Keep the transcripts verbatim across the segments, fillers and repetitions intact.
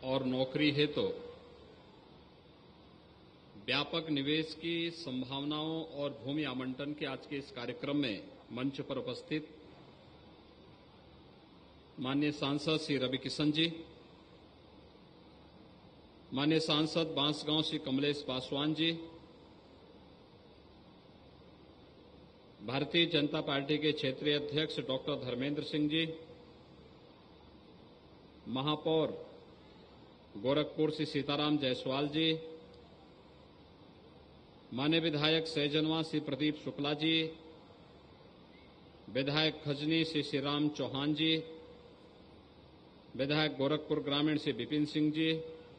और नौकरी हेतु व्यापक निवेश की संभावनाओं और भूमि आवंटन के आज के इस कार्यक्रम में मंच पर उपस्थित माननीय सांसद श्री रवि किशन जी, माननीय सांसद बांसगांव श्री कमलेश पासवान जी, भारतीय जनता पार्टी के क्षेत्रीय अध्यक्ष डॉक्टर धर्मेंद्र सिंह जी, महापौर गोरखपुर श्री सीताराम जायसवाल जी, माननीय विधायक सहजनवा श्री प्रदीप शुक्ला जी, विधायक खजनी श्री श्रीराम चौहान जी, विधायक गोरखपुर ग्रामीण श्री विपिन सिंह जी,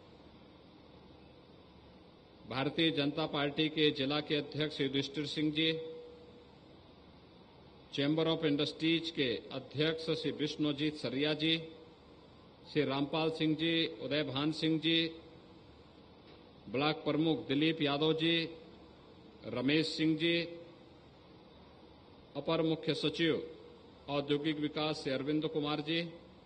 भारतीय जनता पार्टी के जिला के अध्यक्ष Shri Yudhishthir Singh ji, chamber of industries के अध्यक्ष श्री विष्णुजीत सरिया जी, श्री रामपाल सिंह जी, उदय भान सिंह जी, ब्लॉक प्रमुख दिलीप यादव जी, रमेश सिंह जी, अपर मुख्य सचिव औद्योगिक विकास श्री अरविंद कुमार जी,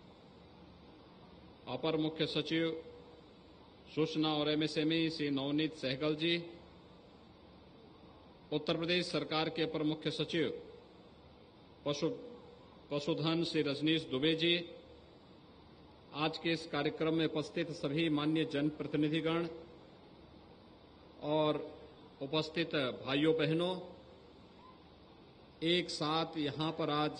अपर मुख्य सचिव सूचना और एमएसएमई श्री नवनीत सहगल जी, उत्तर प्रदेश सरकार के अपर मुख्य सचिव पशु पशुधन श्री रजनीश दुबे जी, आज के इस कार्यक्रम में उपस्थित सभी माननीय जनप्रतिनिधिगण और उपस्थित भाइयों बहनों, एक साथ यहां पर आज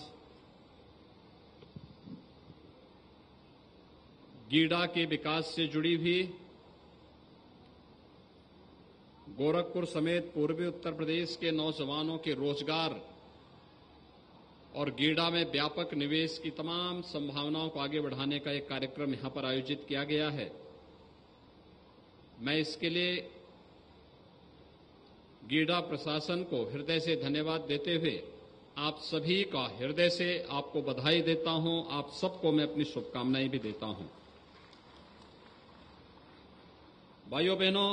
गीडा के विकास से जुड़ी हुई गोरखपुर समेत पूर्वी उत्तर प्रदेश के नौजवानों के रोजगार और गीडा में व्यापक निवेश की तमाम संभावनाओं को आगे बढ़ाने का एक कार्यक्रम यहां पर आयोजित किया गया है। मैं इसके लिए गीडा प्रशासन को हृदय से धन्यवाद देते हुए आप सभी का हृदय से आपको बधाई देता हूं। आप सबको मैं अपनी शुभकामनाएं भी देता हूं। भाइयों बहनों,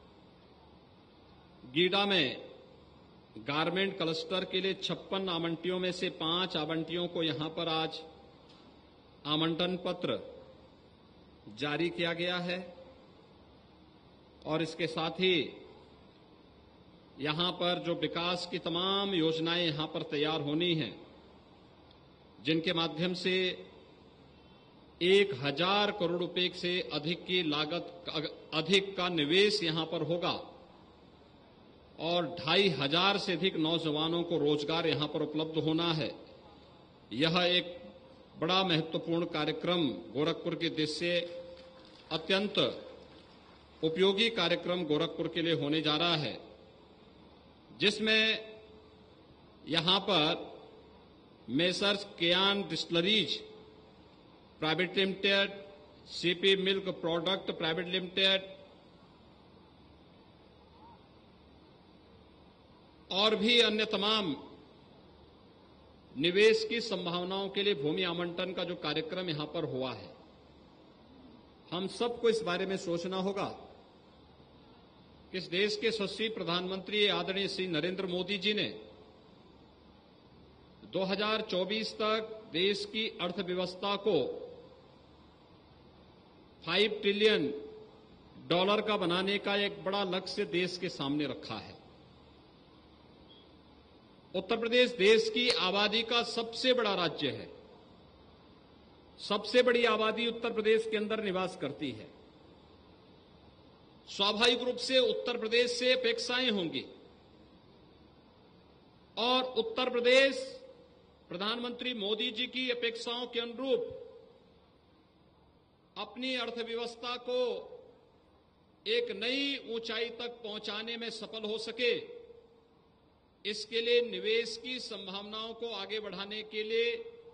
गीडा में गारमेंट क्लस्टर के लिए छप्पन आवंटियों में से पांच आवंटियों को यहां पर आज आवंटन पत्र जारी किया गया है और इसके साथ ही यहां पर जो विकास की तमाम योजनाएं यहां पर तैयार होनी हैं, जिनके माध्यम से एक हजार करोड़ रुपए से अधिक की लागत अधिक का निवेश यहां पर होगा और ढाई हजार से अधिक नौजवानों को रोजगार यहां पर उपलब्ध होना है। यह एक बड़ा महत्वपूर्ण कार्यक्रम गोरखपुर की दृष्टि से अत्यंत उपयोगी कार्यक्रम गोरखपुर के लिए होने जा रहा है, जिसमें यहां पर messrs Keyan distilleries private limited, CP milk product private limited और भी अन्य तमाम निवेश की संभावनाओं के लिए भूमि आवंटन का जो कार्यक्रम यहां पर हुआ है, हम सबको इस बारे में सोचना होगा कि इस देश के यशस्वी प्रधानमंत्री आदरणीय श्री नरेंद्र मोदी जी ने दो हज़ार चौबीस तक देश की अर्थव्यवस्था को पांच ट्रिलियन डॉलर का बनाने का एक बड़ा लक्ष्य देश के सामने रखा है। उत्तर प्रदेश देश की आबादी का सबसे बड़ा राज्य है। सबसे बड़ी आबादी उत्तर प्रदेश के अंदर निवास करती है। स्वाभाविक रूप से उत्तर प्रदेश से अपेक्षाएं होंगी और उत्तर प्रदेश प्रधानमंत्री मोदी जी की अपेक्षाओं के अनुरूप अपनी अर्थव्यवस्था को एक नई ऊंचाई तक पहुंचाने में सफल हो सके, इसके लिए निवेश की संभावनाओं को आगे बढ़ाने के लिए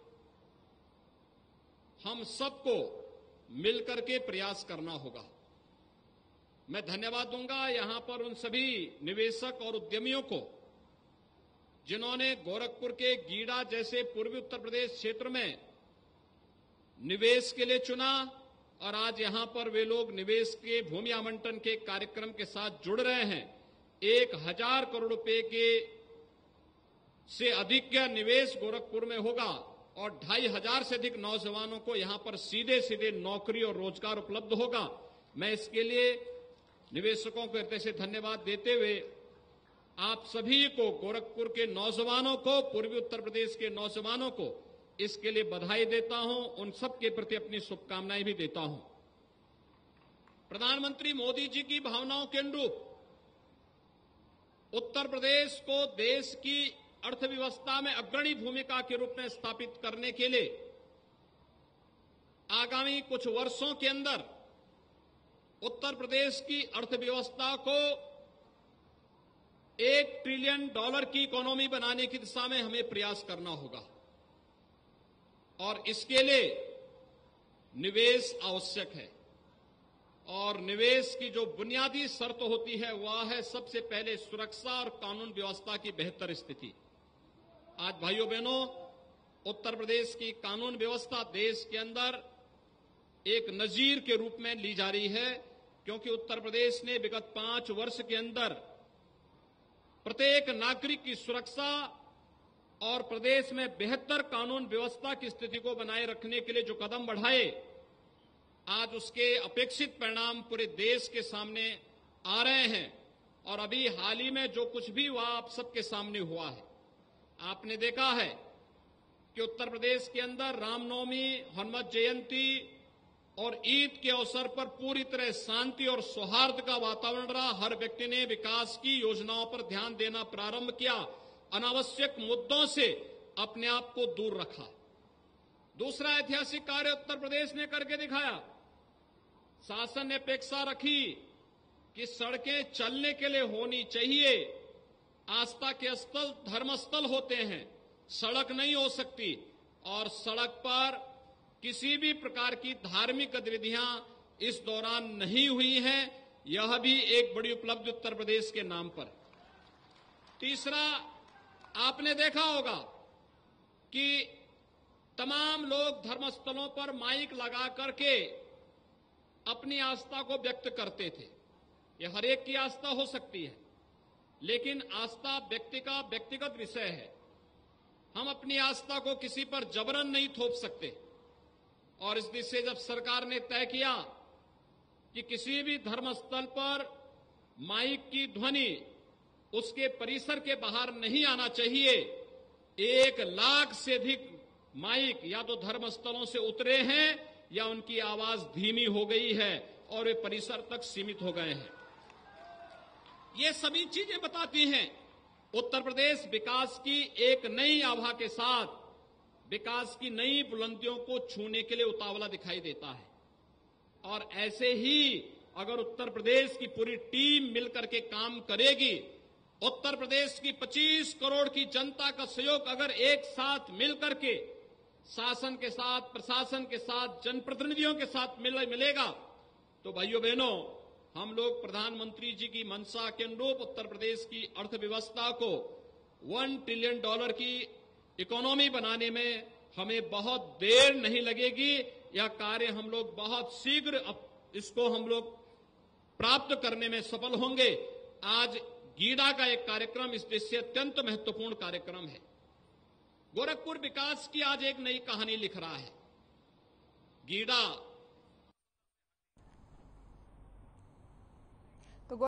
हम सबको मिलकर के प्रयास करना होगा। मैं धन्यवाद दूंगा यहां पर उन सभी निवेशक और उद्यमियों को जिन्होंने गोरखपुर के गीडा जैसे पूर्वी उत्तर प्रदेश क्षेत्र में निवेश के लिए चुना और आज यहां पर वे लोग निवेश के भूमि आवंटन के कार्यक्रम के साथ जुड़ रहे हैं। एक हजार करोड़ रुपए के से अधिक का निवेश गोरखपुर में होगा और ढाई हजार से अधिक नौजवानों को यहां पर सीधे सीधे नौकरी और रोजगार उपलब्ध होगा। मैं इसके लिए निवेशकों को हृदय से धन्यवाद देते हुए आप सभी को, गोरखपुर के नौजवानों को, पूर्वी उत्तर प्रदेश के नौजवानों को इसके लिए बधाई देता हूं। उन सब के प्रति अपनी शुभकामनाएं भी देता हूं। प्रधानमंत्री मोदी जी की भावनाओं के अनुरूप उत्तर प्रदेश को देश की अर्थव्यवस्था में अग्रणी भूमिका के रूप में स्थापित करने के लिए आगामी कुछ वर्षों के अंदर उत्तर प्रदेश की अर्थव्यवस्था को एक ट्रिलियन डॉलर की इकोनॉमी बनाने की दिशा में हमें प्रयास करना होगा और इसके लिए निवेश आवश्यक है। और निवेश की जो बुनियादी शर्त होती है वह है सबसे पहले सुरक्षा और कानून व्यवस्था की बेहतर स्थिति। आज भाइयों बहनों, उत्तर प्रदेश की कानून व्यवस्था देश के अंदर एक नजीर के रूप में ली जा रही है, क्योंकि उत्तर प्रदेश ने विगत पांच वर्ष के अंदर प्रत्येक नागरिक की सुरक्षा और प्रदेश में बेहतर कानून व्यवस्था की स्थिति को बनाए रखने के लिए जो कदम बढ़ाए, आज उसके अपेक्षित परिणाम पूरे देश के सामने आ रहे हैं। और अभी हाल ही में जो कुछ भी हुआ आप सबके सामने हुआ है, आपने देखा है कि उत्तर प्रदेश के अंदर रामनवमी, हनुमत जयंती और ईद के अवसर पर पूरी तरह शांति और सौहार्द का वातावरण रहा। हर व्यक्ति ने विकास की योजनाओं पर ध्यान देना प्रारंभ किया, अनावश्यक मुद्दों से अपने आप को दूर रखा। दूसरा ऐतिहासिक कार्य उत्तर प्रदेश ने करके दिखाया। शासन ने अपेक्षा रखी कि सड़कें चलने के लिए होनी चाहिए। आस्था के स्थल धर्मस्थल होते हैं, सड़क नहीं हो सकती। और सड़क पर किसी भी प्रकार की धार्मिक गतिविधियां इस दौरान नहीं हुई हैं। यह भी एक बड़ी उपलब्धि उत्तर प्रदेश के नाम पर। तीसरा, आपने देखा होगा कि तमाम लोग धर्मस्थलों पर माइक लगा करके अपनी आस्था को व्यक्त करते थे। यह हर एक की आस्था हो सकती है, लेकिन आस्था व्यक्ति का व्यक्तिगत विषय है। हम अपनी आस्था को किसी पर जबरन नहीं थोप सकते। और इस दिशा से जब सरकार ने तय किया कि किसी भी धर्मस्थल पर माइक की ध्वनि उसके परिसर के बाहर नहीं आना चाहिए, एक लाख से अधिक माइक या तो धर्मस्थलों से उतरे हैं या उनकी आवाज धीमी हो गई है और वे परिसर तक सीमित हो गए हैं। ये सभी चीजें बताती हैं उत्तर प्रदेश विकास की एक नई आभा के साथ विकास की नई बुलंदियों को छूने के लिए उतावला दिखाई देता है। और ऐसे ही अगर उत्तर प्रदेश की पूरी टीम मिलकर के काम करेगी, उत्तर प्रदेश की पच्चीस करोड़ की जनता का सहयोग अगर एक साथ मिलकर के शासन के साथ, प्रशासन के साथ, जनप्रतिनिधियों के साथ मिल मिलेगा, तो भाइयों बहनों, हम लोग प्रधानमंत्री जी की मंशा के अनुरूप उत्तर प्रदेश की अर्थव्यवस्था को वन ट्रिलियन डॉलर की इकोनॉमी बनाने में हमें बहुत देर नहीं लगेगी। यह कार्य हम लोग बहुत शीघ्र इसको हम लोग प्राप्त करने में सफल होंगे। आज गीडा का एक कार्यक्रम इस देश से अत्यंत महत्वपूर्ण कार्यक्रम है। गोरखपुर विकास की आज एक नई कहानी लिख रहा है। गीडा